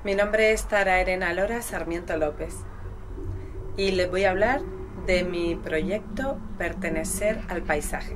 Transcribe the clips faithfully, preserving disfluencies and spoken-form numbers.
Mi nombre es Tara Elena Lora Sarmiento López y les voy a hablar de mi proyecto Pertenecer al Paisaje.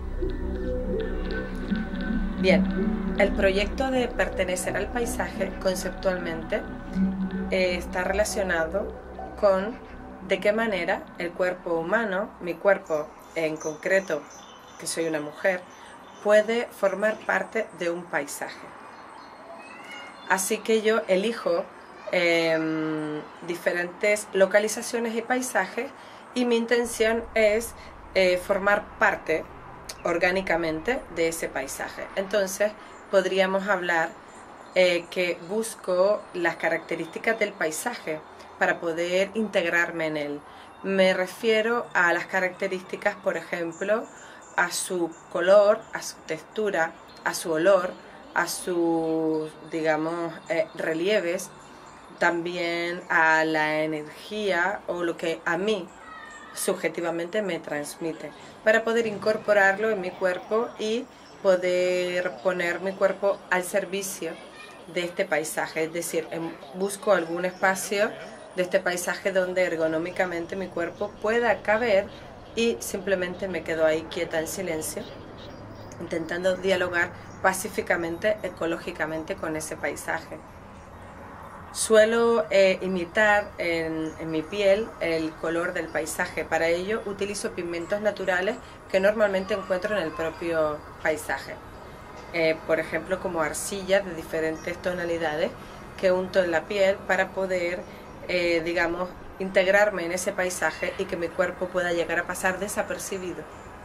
Bien, el proyecto de Pertenecer al Paisaje conceptualmente eh, está relacionado con de qué manera el cuerpo humano, mi cuerpo en concreto, que soy una mujer, puede formar parte de un paisaje. Así que yo elijo eh, diferentes localizaciones y paisajes y mi intención es eh, formar parte orgánicamente de ese paisaje. Entonces podríamos hablar eh, que busco las características del paisaje para poder integrarme en él. Me refiero a las características, por ejemplo, a su color, a su textura, a su olor, a sus, digamos, eh, relieves, también a la energía o lo que a mí subjetivamente me transmite, para poder incorporarlo en mi cuerpo y poder poner mi cuerpo al servicio de este paisaje. Es decir, busco algún espacio de este paisaje donde ergonómicamente mi cuerpo pueda caber y simplemente me quedo ahí quieta en silencio, intentando dialogar pacíficamente, ecológicamente con ese paisaje. Suelo eh, imitar en, en mi piel el color del paisaje. Para ello utilizo pigmentos naturales que normalmente encuentro en el propio paisaje. Eh, por ejemplo, como arcillas de diferentes tonalidades que unto en la piel para poder, eh, digamos, integrarme en ese paisaje y que mi cuerpo pueda llegar a pasar desapercibido.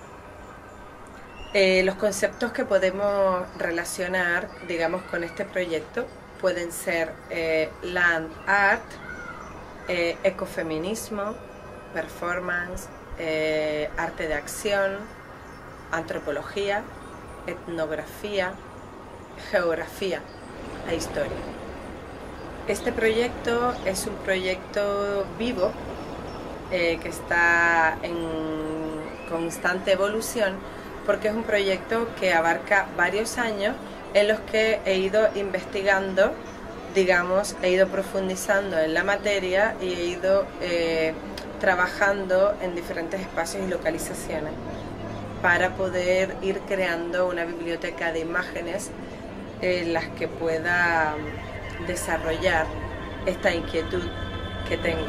Eh, los conceptos que podemos relacionar, digamos, con este proyecto pueden ser eh, land art, eh, ecofeminismo, performance, eh, arte de acción, antropología, etnografía, geografía e historia. Este proyecto es un proyecto vivo eh, que está en constante evolución, porque es un proyecto que abarca varios años en los que he ido investigando, digamos, he ido profundizando en la materia y he ido eh, trabajando en diferentes espacios y localizaciones para poder ir creando una biblioteca de imágenes en las que pueda desarrollar esta inquietud que tengo.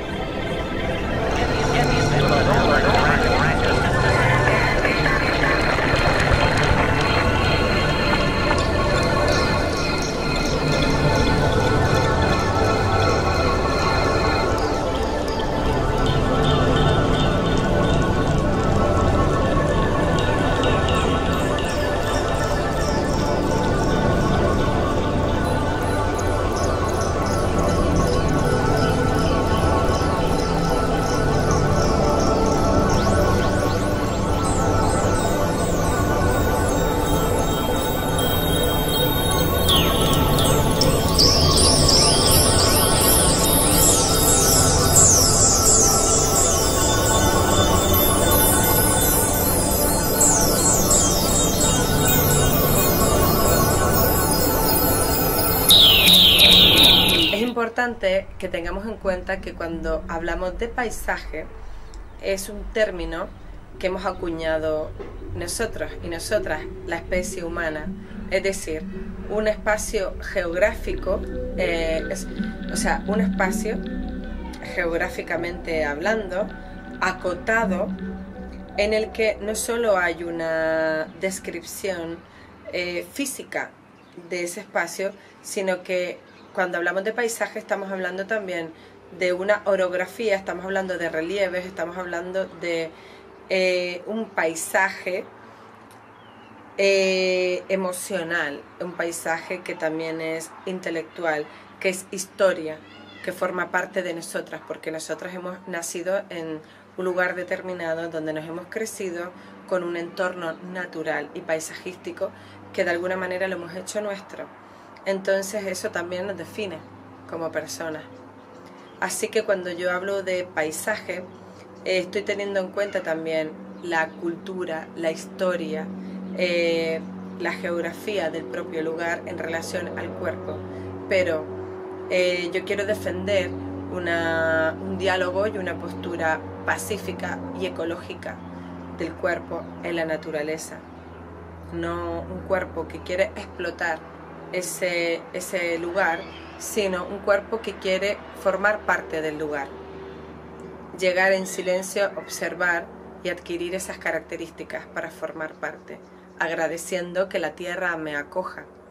Es importante que tengamos en cuenta que cuando hablamos de paisaje es un término que hemos acuñado nosotros y nosotras, la especie humana, es decir, un espacio geográfico, eh, es, o sea, un espacio geográficamente hablando, acotado, en el que no solo hay una descripción eh, física de ese espacio, sino que cuando hablamos de paisaje estamos hablando también de una orografía, estamos hablando de relieves, estamos hablando de eh, un paisaje eh, emocional, un paisaje que también es intelectual, que es historia, que forma parte de nosotras, porque nosotras hemos nacido en un lugar determinado donde nos hemos crecido con un entorno natural y paisajístico que de alguna manera lo hemos hecho nuestro. Entonces eso también nos define como personas. Así que cuando yo hablo de paisaje, eh, estoy teniendo en cuenta también la cultura, la historia, eh, la geografía del propio lugar en relación al cuerpo. Pero Eh, yo quiero defender una, un diálogo y una postura pacífica y ecológica del cuerpo en la naturaleza. No un cuerpo que quiere explotar ese, ese lugar, sino un cuerpo que quiere formar parte del lugar. Llegar en silencio, observar y adquirir esas características para formar parte, agradeciendo que la tierra me acoja.